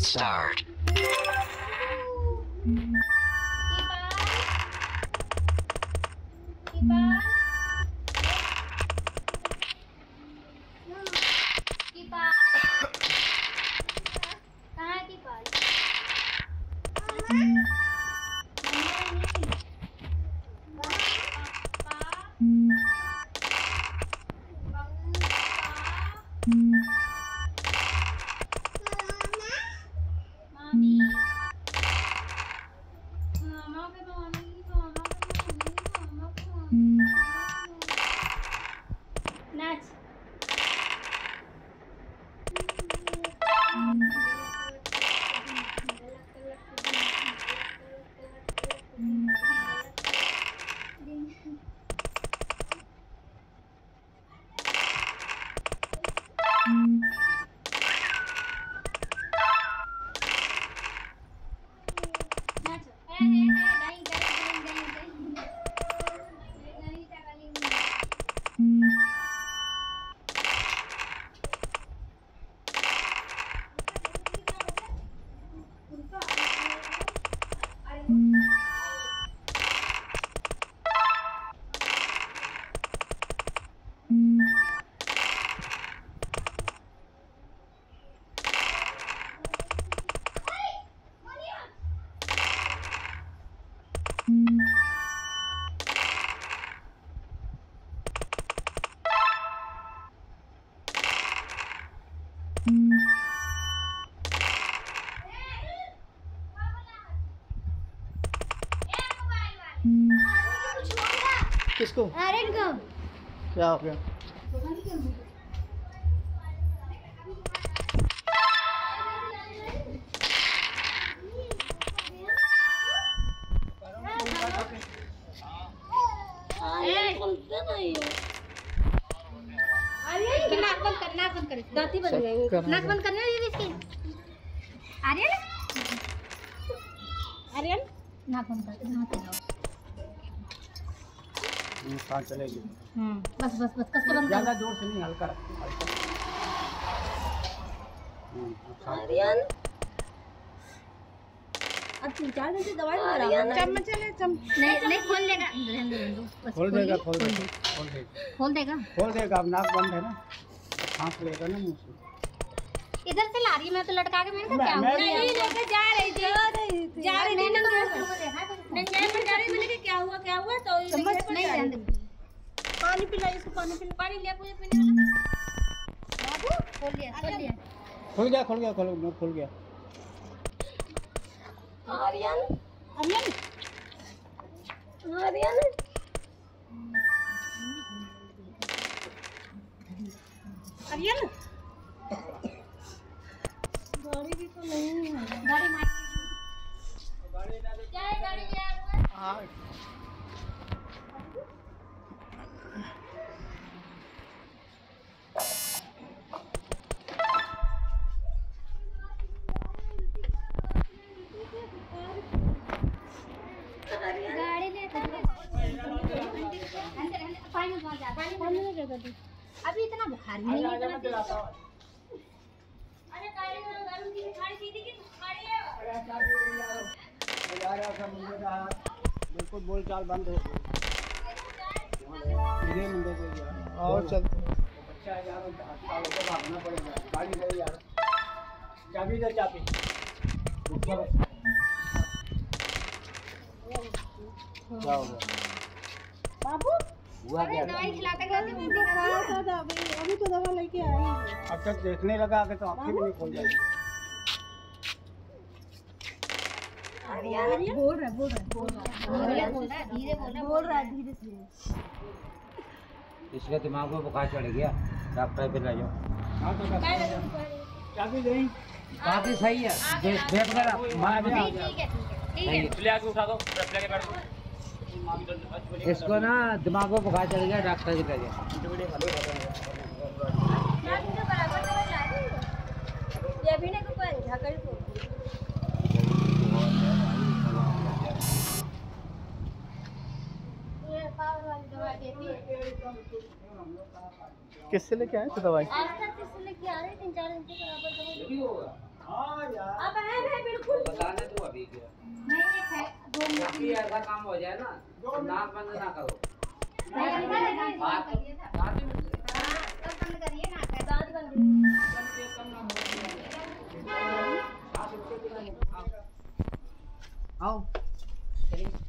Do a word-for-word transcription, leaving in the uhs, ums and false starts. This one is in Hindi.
start. किसको? आर्यन को। क्या हो गया? नाक बंद कर, नाक बंद कर, दांती बंद कर, नाक बंद करना है इसकी। आर्यन, आर्यन, नाक बंद कर, नाक बंद कर। कहाँ चलेगी? हम्म, बस बस बस कस के बंद कर। ज़्यादा जोर से नहीं, हल्का हल्का। आर्यन, अब तीन चार दिन से दवाई लगा रहा है। चम चले चम। नहीं नहीं खोल देगा, रहने दो रहने दो। खोल देगा, खोल देगा, खोल देगा, खोल देगा, खोल देगा। अब नाक बंद है ना, सांस लेगा ना मुँह से। इधर से ला रही, मैं तो लटका के मैंने कहा क्या हुआ? नहीं लेके जा रही थी, जा रही थी, जा रही थी। नहीं नहीं जा रही, मैंने कहा क्या हुआ क्या हुआ, तो समझ नहीं ध्यान दे। पानी पिला इसको, पानी पिला, पानी ले मुझे पीने वाला। बाबू खोल लिया, खोल लिया, खुल गया, खुल गया, खुल गया, खुल गया। आर्यन, आर्यन, आर्यन, आर्यन, गाड़ी भी तो नहीं है। गाड़ी मार, क्या है गाड़ी ले आया? हाँ गाड़ी लेकर पानी में जा, पानी में जगह दी। अभी इतना बुखार नहीं है, इतना दिलाता। अरे गाड़ी में गरम की खाड़ी सीधी की खाड़ी है। बिल्कुल बोल चाल बंद हो गई। धीरे मुंडे को यार, और चल। बच्चा है यार, अस्पताल से भागना पड़ेगा। गाड़ी गई यार, चाबी दे, चाबी। क्या हो गया बाबू? हुआ क्या? दवाई खिलाते खिलाते उल्टी कर रहा था। अभी अभी तो दवा लेके आई। अब तक देखने लगा कि तो आँखें भी नहीं खोल जाएगी। आर्यन बोल रहा बोल रहा बोल रहा बोल रहा धीरे बोल रहा बोल रहा धीरे से। इसके दिमाग में बुखार चढ़ गया, डॉक्टर पे ले जाओ। चाबी दे, काफी सही है। देख कर मार भी ठीक है ठीक है ले आके उठा दो, लेके बैठ दो। इसको ना दिमाग में बुखार चढ़ गया, डॉक्टर के ले जाओ। ये भी नहीं कोई झाकड़ी को किससे लेके आए थे दवाई? आज तक किससे लेके आ रहे, तीन चार दिन से बराबर दवाई। हाँ यार अब है है बिल्कुल बताने तो अभी क्या नहीं है दो बाकी ऐसा काम हो जाए ना तो नाक बंद ना करो बात करिए ना साथ में हां तब बंद करिए ना दांत बंद आओ चलिए